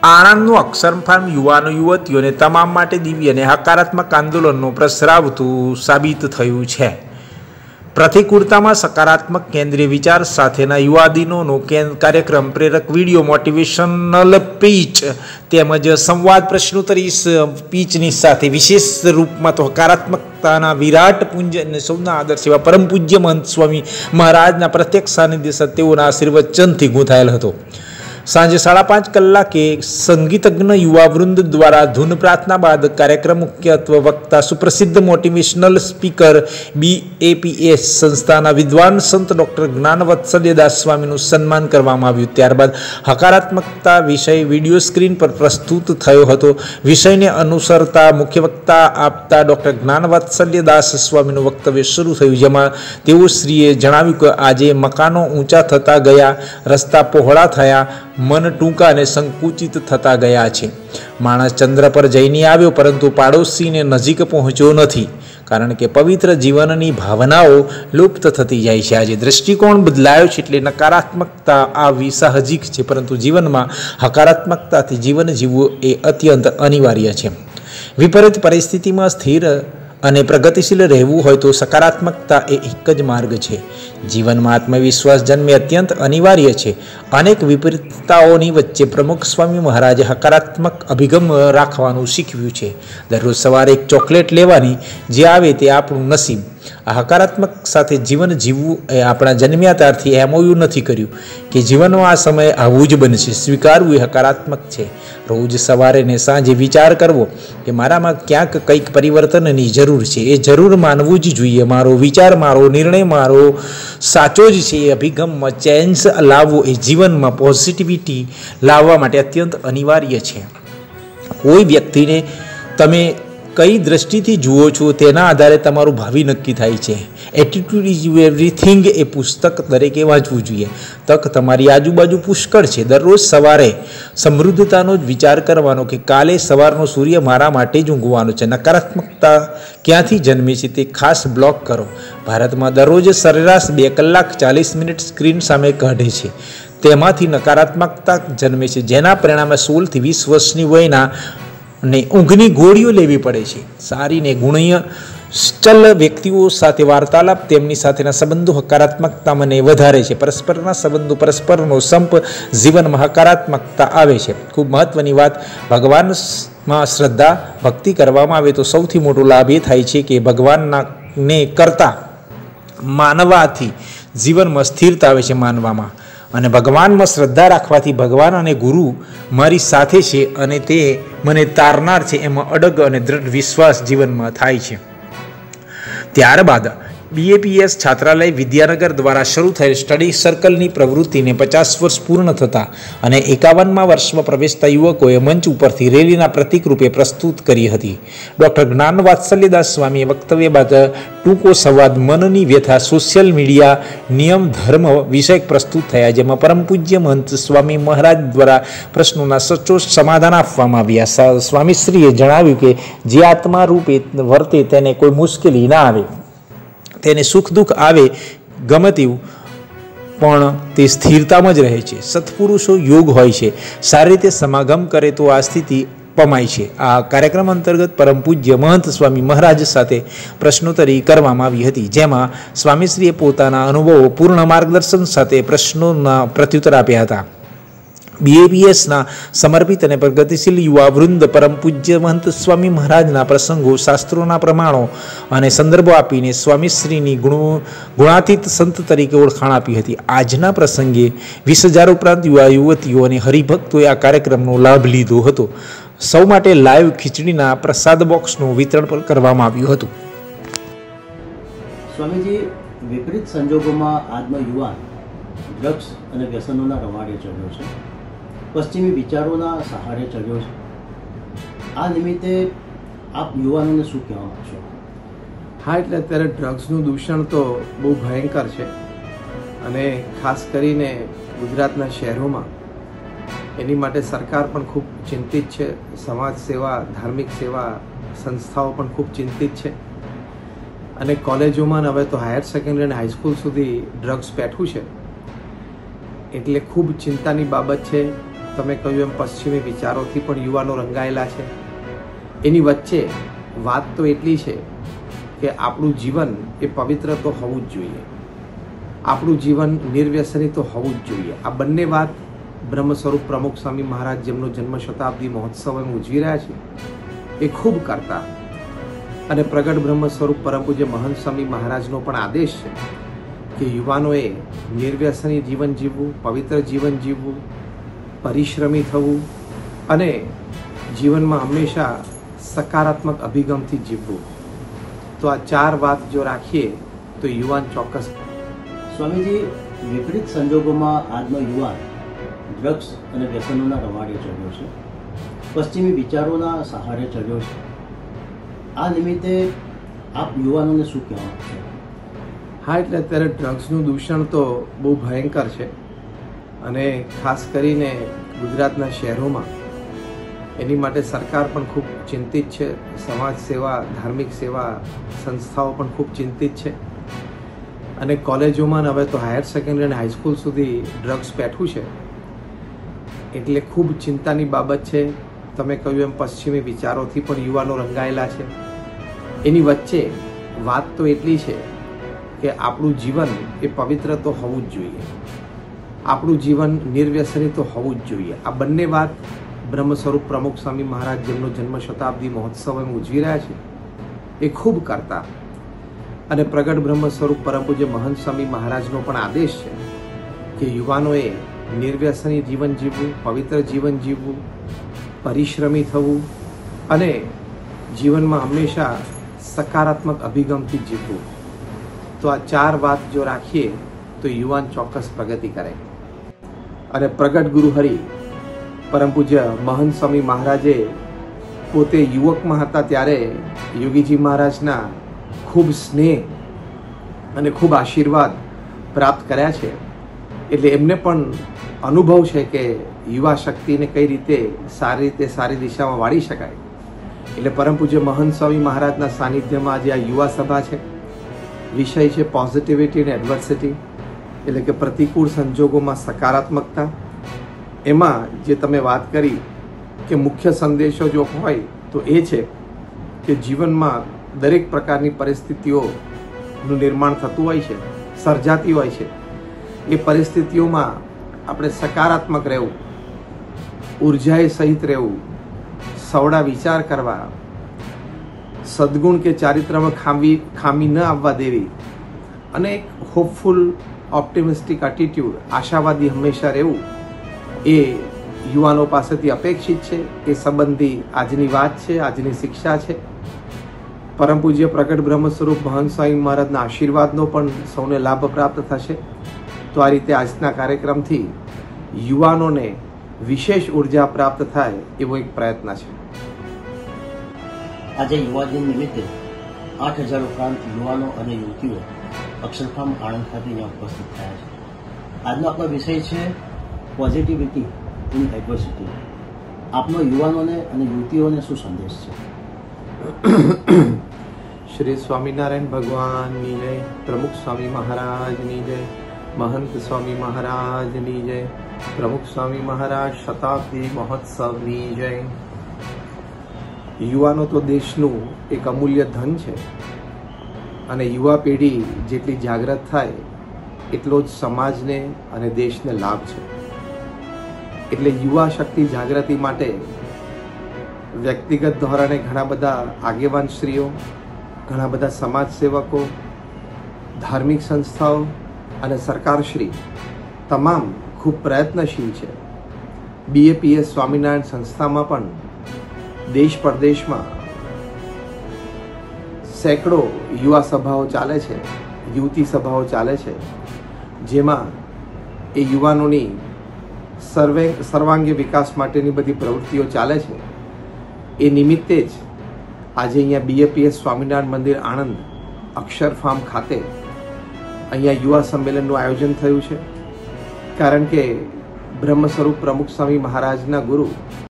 આણંદનું અક્ષર farm યુવાનો યુવતીઓને તમામ માટે દિવ્ય અને હકારાત્મક આંદોલનનો પ્રસરાવતું સાબિત થયું છે. પ્રતિકૂળતામાં સકારાત્મક કેન્દ્રીય વિચાર સાથેના યુવાદિનોનો કાર્યક્રમ પ્રેરક વિડીયો, મોટિવેશનલ પીચ તેમજ સંવાદ પ્રશ્નોત્તરી પીચની સાથે વિશેષ રૂપમાં તો હકારાત્મકતાના વિરાટ પુંજ અને સૌના આદર્શ એવા પરમ પૂજ્ય મહંત સ્વામી મહારાજના પ્રત્યક્ષ સાનિધ્ય સત્યોના આશીર્વચનથી ગૂંથાયેલ હતો. સાંજે 5:30 કલાકે સંગીતજ્ઞ યુવાવૃંદ દ્વારા ધૂન પ્રાર્થના બાદ કાર્યક્રમ મુખ્યત્વ વક્તા સુપ્રસિદ્ધ મોટિવેશનલ સ્પીકર BAPS સંસ્થાના વિદ્વાન સંત ડૉક્ટર જ્ઞાનવત્સલ્યદાસ સ્વામીનું સન્માન કરવામાં આવ્યું. ત્યારબાદ હકારાત્મકતા વિષય વિડીયો સ્ક્રીન પર પ્રસ્તુત થયો હતો. વિષયને અનુસરતા મુખ્ય વક્તા આપતા ડૉક્ટર જ્ઞાનવત્સલ્યદાસ સ્વામીનું વક્તવ્ય શરૂ થયું, જેમાં તેઓ શ્રીએ જણાવ્યું કે આજે મકાનો ઊંચા થતા ગયા, રસ્તા પહોળા થયા, મન ટૂંકા અને સંકુચિત થતા ગયા છે. માણસ ચંદ્ર પર જઈને આવ્યો, પરંતુ પાડોશીને નજીક પહોંચ્યો નથી, કારણ કે પવિત્ર જીવનની ભાવનાઓ લુપ્ત થતી જાય છે. આજે દૃષ્ટિકોણ બદલાયો છે, એટલે નકારાત્મકતા આવવી સાહજિક છે, પરંતુ જીવનમાં હકારાત્મકતાથી જીવન જીવવું એ અત્યંત અનિવાર્ય છે. વિપરીત પરિસ્થિતિમાં સ્થિર અને પ્રગતિશીલ રહેવું હોય તો સકારાત્મકતા એ એક જ માર્ગ છે. જીવનમાં આત્મવિશ્વાસ જન્મે અત્યંત અનિવાર્ય છે. અનેક વિપરીતતાઓની વચ્ચે પ્રમુખ સ્વામી મહારાજે હકારાત્મક અભિગમ રાખવાનું શીખવ્યું છે. દરરોજ સવારે એક ચોકલેટ લેવાની, જે આવે તે આપણું નસીબ. આ હકારાત્મક સાથે જીવન જીવવું એ આપણા જન્મ્યા ત્યારથી MOU નથી કર્યું કે જીવનમાં આ સમયે આવું જ બનશે. સ્વીકારવું એ હકારાત્મક છે. રોજ સવારે ને સાંજે વિચાર કરવો કે મારામાં ક્યાંક કંઈક પરિવર્તનની જરૂર છે. એ જરૂર માનવું જ જોઈએ. મારો વિચાર, મારો નિર્ણય, મારો સાચો જ છે. એ અભિગમમાં ચેન્જ લાવવો એ જીવનમાં પોઝિટિવિટી લાવવા માટે અત્યંત અનિવાર્ય છે. કોઈ વ્યક્તિને તમે કઈ દ્રષ્ટિથી જુઓ છો તેના આધારે તમારું ભાવિ નક્કી થાય છે. એટીટ્યુડ ઇઝ એવરીથિંગ એ પુસ્તક દરેકે વાંચવું જોઈએ. તક તમારી આજુબાજુ પુષ્કળ છે. દરરોજ સવારે સમૃદ્ધતાનો જ વિચાર કરવાનો કે કાલે સવારનો સૂર્ય મારા માટે જ ઊંઘવાનો છે. નકારાત્મકતા ક્યાંથી જન્મે છે તે ખાસ બ્લોક કરો. ભારતમાં દરરોજ સરેરાશ 2 કલાક 40 મિનિટ સ્ક્રીન સામે કાઢે છે. તેમાંથી નકારાત્મકતા જન્મે છે, જેના પરિણામે 16 થી 20 વર્ષની વયના ને ઊંઘની ગોળીઓ લેવી પડે છે. સારી ને ગુણીય ચલ વ્યક્તિઓ સાથે વાર્તાલાપ, તેમની સાથેના સંબંધો હકારાત્મકતા મને વધારે છે. પરસ્પરના સંબંધો, પરસ્પરનો સંપ જીવનમાં હકારાત્મકતા આવે છે. ખૂબ મહત્વની વાત, ભગવાનમાં શ્રદ્ધા ભક્તિ કરવામાં આવે તો સૌથી મોટો લાભ એ થાય છે કે ભગવાનને કરતા માનવાથી જીવનમાં સ્થિરતા આવે છે માનવામાં. અને ભગવાનમાં શ્રદ્ધા રાખવાથી ભગવાન અને ગુરુ મારી સાથે છે અને તે મને તારનાર છે, એમાં અડગ અને દૃઢ વિશ્વાસ જીવનમાં થાય છે. ત્યારબાદ BAPS છાત્રાલય વિદ્યાનગર દ્વારા શરૂ થયેલ સ્ટડી સર્કલની પ્રવૃત્તિને 50 વર્ષ પૂર્ણ થતા અને 51મા વર્ષમાં પ્રવેશતા યુવકોએ મંચ ઉપરથી રેલીના પ્રતીક રૂપે પ્રસ્તુત કરી હતી. ડૉક્ટર જ્ઞાનવત્સલ્યદાસ સ્વામીએ વક્તવ્ય બાદ ટૂંકો સંવાદ, મનની વ્યથા, સોશિયલ મીડિયા, નિયમ, ધર્મ વિષયક પ્રસ્તુત થયા, જેમાં પરમ પૂજ્ય મહંત સ્વામી મહારાજ દ્વારા પ્રશ્નોના સચોટ સમાધાન આપવામાં આવ્યા. સ્વામીશ્રીએ જણાવ્યું કે જે આત્મા રૂપે વર્તે તેને કોઈ મુશ્કેલી ના આવે, તેને સુખ દુઃખ આવે ગમે તેવું, પણ તે સ્થિરતામાં જ રહે છે. સત્પુરુષો યોગ હોય છે, સારી રીતે સમાગમ કરે તો આ સ્થિતિ પમાય છે. આ કાર્યક્રમ અંતર્ગત પરમ પૂજ્ય મહંત સ્વામી મહારાજ સાથે પ્રશ્નોત્તરી કરવામાં આવી હતી, જેમાં સ્વામીશ્રીએ પોતાના અનુભવો પૂર્ણ માર્ગદર્શન સાથે પ્રશ્નોના પ્રત્યુત્તર આપ્યા હતા. BAPSના સમર્પિત અને પ્રગતિશીલ યુવા વૃંદ પરમ પૂજ્ય મહંત સ્વામી મહારાજના પ્રસંગો, શાસ્ત્રોના પ્રમાણો અને સંદર્ભો આપીને સ્વામીશ્રીની ગુણાતીત સંત તરીકે ઓળખાણ આપી હતી. આજના પ્રસંગે 20,000 ઉપરાંત યુવા યુવતીઓ અને હરિભક્તોએ આ કાર્યક્રમનો લાભ લીધો હતો. સૌ માટે લાઈવ ખીચડીના પ્રસાદ બોક્સનું વિતરણ પણ કરવામાં આવ્યું હતું. સ્વામીજી, વિપરીત સંજોગોમાં આજનો યુવાન ડ્રગ્સ અને વ્યસનોના રવાડે ચડ્યો છે, પશ્ચિમી વિચારોના સહારે ચડ્યો છે. આ નિમિત્તે આપ યુવાનોને શું કહેવા માંગશો? હા, એટલે અત્યારે ડ્રગ્સનું દૂષણ તો બહુ ભયંકર છે અને ખાસ કરીને ગુજરાતના શહેરોમાં એની માટે સરકાર પણ ખૂબ ચિંતિત છે. સમાજ સેવા, ધાર્મિક સેવા સંસ્થાઓ પણ ખૂબ ચિંતિત છે અને કોલેજોમાં હવે તો હાયર સેકન્ડરી અને હાઈસ્કૂલ સુધી ડ્રગ્સ પેઠું છે, એટલે ખૂબ ચિંતાની બાબત છે. તમે કહ્યું એમ પશ્ચિમી વિચારોથી પણ યુવાનો રંગાયેલા છે. એની વચ્ચે વાત તો એટલી છે કે આપણું જીવન એ પવિત્ર તો હોવું જ જોઈએ, આપણું જીવન નિર્વ્યસની તો હોવું જ જોઈએ. આ બંને વાત બ્રહ્મ સ્વરૂપ પ્રમુખ સ્વામી મહારાજ જેમનો જન્મ શતાબ્દી મહોત્સવ એમ ઉજવી રહ્યા છે એ ખૂબ કરતા. અને પ્રગટ બ્રહ્મ સ્વરૂપ પરમ પૂજ્ય મહંત સ્વામી મહારાજનો પણ આદેશ છે કે યુવાનોએ નિર્વ્યસની જીવન જીવવું, પવિત્ર જીવન જીવવું, પરિશ્રમી થવું અને જીવનમાં હંમેશા સકારાત્મક અભિગમથી જીવવું. તો આ 4 વાત જો રાખીએ તો યુવાન ચોક્કસ. સ્વામીજી, વિપરીત સંજોગોમાં આજનો યુવાન ડ્રગ્સ અને વ્યસનોના રવાડે ચડ્યો છે, પશ્ચિમી વિચારોના સહારે ચડ્યો છે. આ નિમિત્તે આપ યુવાનોને શું કહેવા માંગશો? હા, એટલે અત્યારે ડ્રગ્સનું દૂષણ તો બહુ ભયંકર છે અને ખાસ કરીને ગુજરાતના શહેરોમાં એની માટે સરકાર પણ ખૂબ ચિંતિત છે. સમાજ સેવા, ધાર્મિક સેવા સંસ્થાઓ પણ ખૂબ ચિંતિત છે અને કોલેજોમાં હવે તો હાયર સેકન્ડરી અને હાઈસ્કૂલ સુધી ડ્રગ્સ બેઠું છે એટલે ખૂબ ચિંતાની બાબત છે. તમે કહ્યું એમ પશ્ચિમી વિચારોથી પણ યુવાનો રંગાયેલા છે. એની વચ્ચે વાત તો એટલી છે કે આપણું જીવન એ પવિત્ર તો હોવું જ જોઈએ, આપણું જીવન નિર્વ્યસની તો હોવું જ જોઈએ. આ બંને વાત બ્રહ્મ સ્વરૂપ પ્રમુખ સ્વામી મહારાજ જેમનો જન્મ શતાબ્દી મહોત્સવ એમ ઉજવી રહ્યા છે એ ખૂબ કરતા. અને પ્રગટ બ્રહ્મ સ્વરૂપ પરમ પૂજ્ય મહંત સ્વામી મહારાજનો પણ આદેશ છે કે યુવાનોએ નિર્વ્યસની જીવન જીવવું, પવિત્ર જીવન જીવવું, પરિશ્રમી થવું અને જીવનમાં હંમેશા સકારાત્મક અભિગમથી જીવવું. તો આ 4 વાત જો રાખીએ તો યુવાન ચોક્કસ પ્રગતિ કરે. અને પ્રગટ ગુરુ હરિ પરમ પૂજ્ય મહંત સ્વામી મહારાજે પોતે યુવકમાં હતા ત્યારે યોગીજી મહારાજના ખૂબ સ્નેહ અને ખૂબ આશીર્વાદ પ્રાપ્ત કર્યા છે એટલે એમને પણ અનુભવ છે કે યુવા શક્તિને કઈ રીતે સારી દિશામાં વાળી શકાય. એટલે પરમ પૂજ્ય મહંત સ્વામી મહારાજના સાનિધ્યમાં આજે આ યુવા સભા છે. વિષય છે પોઝિટિવિટી અને એડવર્સિટી, એટલે કે પ્રતિકૂળ સંજોગોમાં સકારાત્મકતા. એમાં જે તમે વાત કરી કે મુખ્ય સંદેશો જો હોય તો એ છે કે જીવનમાં દરેક પ્રકારની પરિસ્થિતિઓનું નિર્માણ થતું હોય છે, સર્જાતી હોય છે. એ પરિસ્થિતિઓમાં આપણે સકારાત્મક રહેવું, ઉર્જાએ સહિત રહેવું, સવડા વિચાર કરવા, સદગુણ કે ચારિત્રમાં ખામી ન આવવા દેવી અને એક હોપફુલ ઓપ્ટિમિસ્ટિક એટીટ્યુડ, આશાવાદી હંમેશા રહેવું એ યુવાનો પાસેથી અપેક્ષિત છે. એ સંબંધી આજની વાત છે, આજની શિક્ષા છે. પરમ પૂજ્ય પ્રગટ બ્રહ્મ સ્વરૂપ મહંત સ્વામી મહારાજના આશીર્વાદનો પણ સૌને લાભ પ્રાપ્ત થશે. તો આ રીતે આજના કાર્યક્રમથી યુવાનોને વિશેષ ઉર્જા પ્રાપ્ત થાય એવો એક પ્રયત્ન છે. આજે યુવા દિન નિમિત્તે 8,000 ઉપરાંત યુવાનો અને યુવતીઓ અક્ષરધામ આણંદ ખાતે અહીંયા ઉપસ્થિત થયા છે. આજનો આપણો વિષય છે પોઝિટિવિટી ઇન એડવર્સિટી. આપનો યુવાનોને અને યુવતીઓને શું સંદેશ છે? શ્રી સ્વામિનારાયણ ભગવાનની જય, પ્રમુખ સ્વામી મહારાજની જય, મહંત સ્વામી મહારાજની જય, પ્રમુખ સ્વામી મહારાજ શતાબ્દી મહોત્સવની જય. યુવાનો તો દેશનું એક અમૂલ્ય ધન છે અને યુવા પેઢી જેટલી જાગૃત થાય એટલો જ સમાજને અને દેશને લાભ છે. એટલે યુવા શક્તિ જાગૃતિ માટે વ્યક્તિગત ધોરણે ઘણા બધા આગેવાન શ્રીઓ, ઘણા બધા સમાજ સેવકો, ધાર્મિક સંસ્થાઓ અને સરકારશ્રી તમામ ખૂબ પ્રયત્નશીલ છે. BAPS સ્વામિનારાયણ સંસ્થામાં પણ દેશ પરદેશમાં સેંકડો યુવા સભાઓ ચાલે છે, યુવતી સભાઓ ચાલે છે, જેમાં એ યુવાનોની સર્વાંગી વિકાસ માટેની બધી પ્રવૃત્તિઓ ચાલે છે. એ નિમિત્તે જ આજે અહીંયા BAPS સ્વામિનારાયણ મંદિર આણંદ અક્ષર ફાર્મ ખાતે અહીંયા યુવા સંમેલનનું આયોજન થયું છે. કારણ કે બ્રહ્મ સ્વરૂપ પ્રમુખ સ્વામી મહારાજના ગુરુ